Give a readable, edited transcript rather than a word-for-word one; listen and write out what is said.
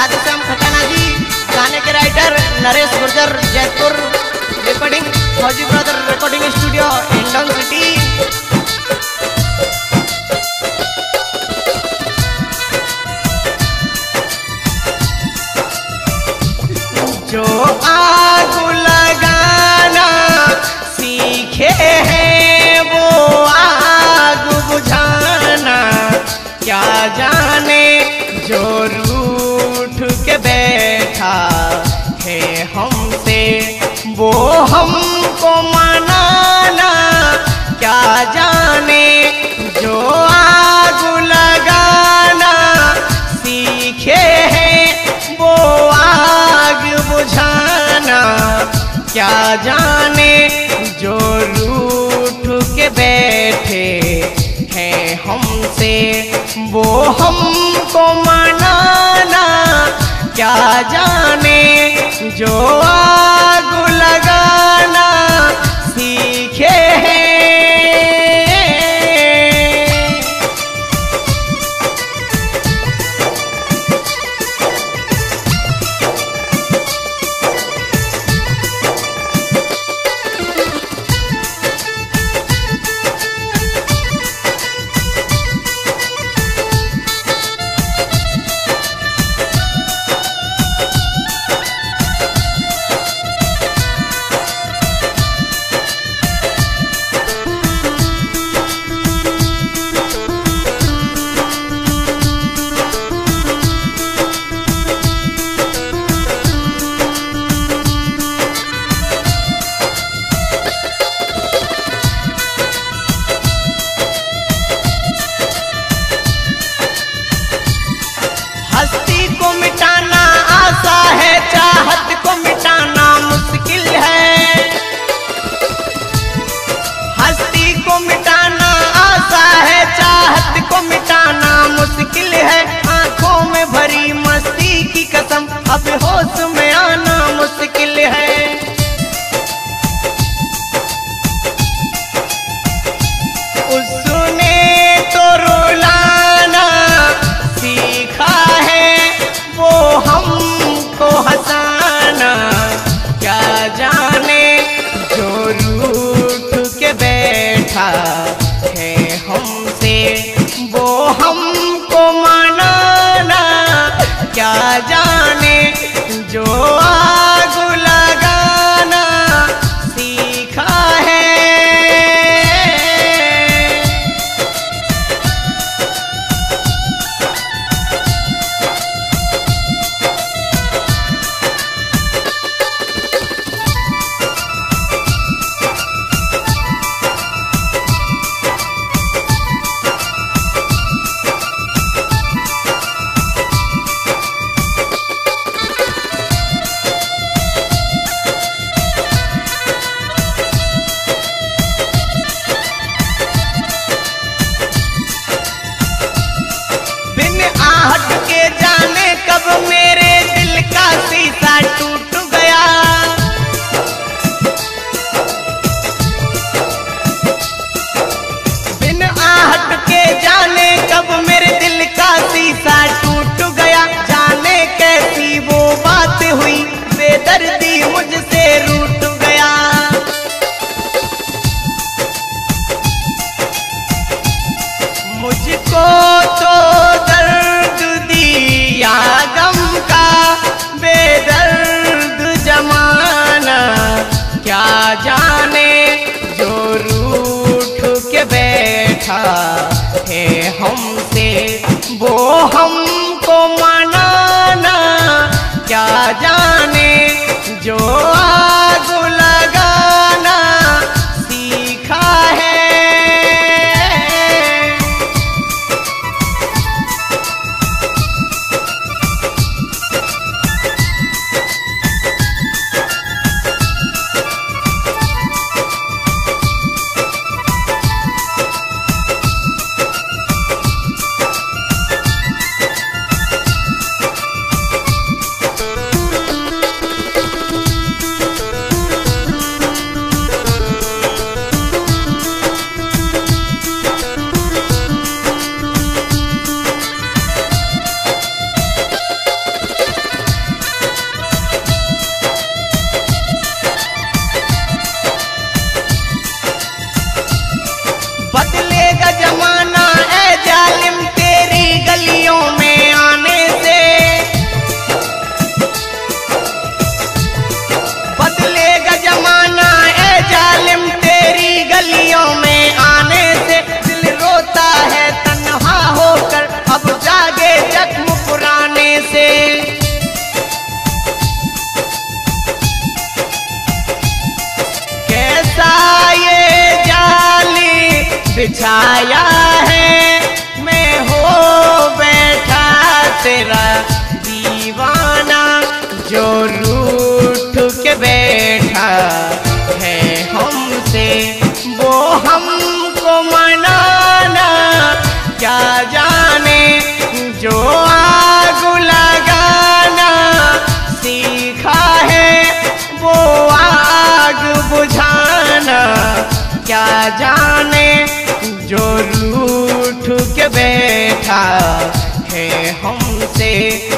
राधेश्याम खटाना जी, गाने के writer Naresh Gurjar Jaipur, recording Fauji brother recording studio Hindaun city. जो आग लगाना सीखे हैं वो आग बुझाना क्या जाने, जो रूठ के बैठा है हमसे वो हमको मनाना क्या जाने, जो आग लगाना सीखे हैं वो आग बुझाना क्या जाने, जो रूठ के बैठे हैं हमसे वो हमको मनाना क्या जाने, जो आग लगाना सीखे हैं। हस्ती को मिटाना आशा है, चाहत को मिटाना मुश्किल है। हस्ती को मिटाना आशा है, चाहत को मिटाना मुश्किल है। आंखों में भरी मस्ती की कसम अब होश में आना मुश्किल है। उसने तो रुलाना सीखा है, वो हमको हंसाना क्या जाने, जो रूठ के बैठा है हमसे वो हमको मनाना क्या जाने, जो बिछाया है, मैं हो बैठा तेरा दीवाना। जो रूठ के बैठा है हमसे, वो हमको मनाना क्या जाने। जो आग लगाना सीखा है, वो आग बुझाना क्या जाने। जो रूठ के बैठा है हमसे,